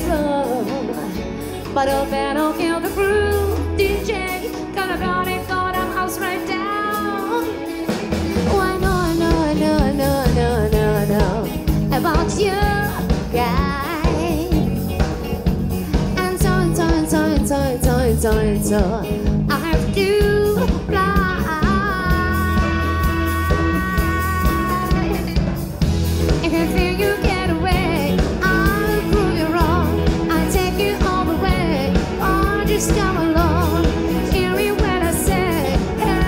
floor. But a battle killed the groove. DJ, gonna burn it for the house right down. Oh, I know, I know, I know, I know, I know, I know, I know about you, guy. And so, and so, and so, and so, and so, and so, and so, I have to fly. If you think you get away, I'll prove you wrong. I'll take you all the way. Oh, just come along. Hear me when I say,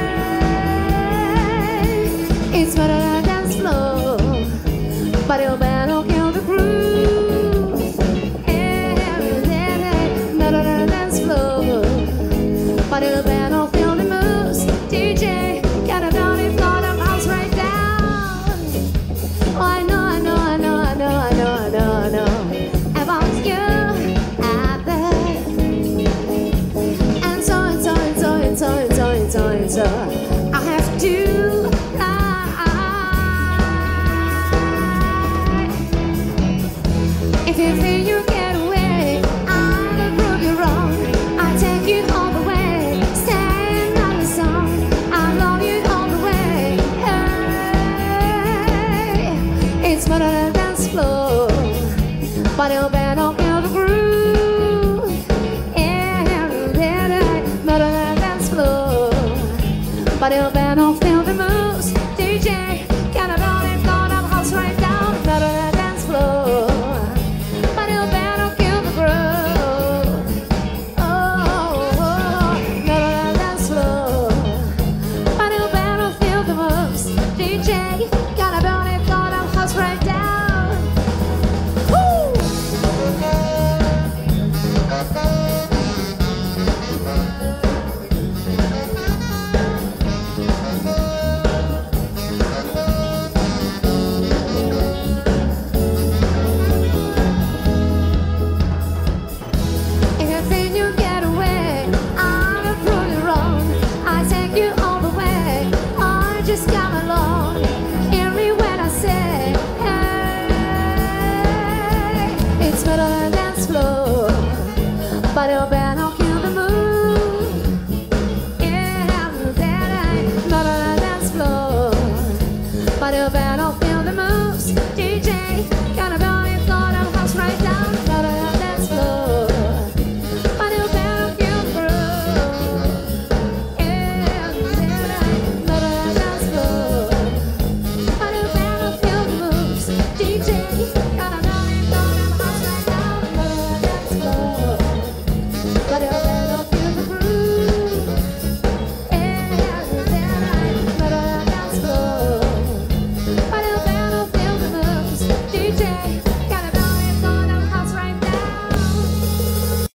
hey, it's better than dance floor, but it'll better kill the groove. Hey, better than dance floor, but it'll better feel the moves. DJ, gotta know it for the mouse right down. Oh, I know, I know, I know, I know, I know, I know, I know about you out there. And so, and so, and so, and so, and so, and so, and so, I have to fly. If you think you get away, I'll prove you wrong. I'll take you all the way. Stand on the song. I love you all the way. Hey, it's better than dance floor, but it'll better kill the groove. Yeah, better than dance floor, but it'll better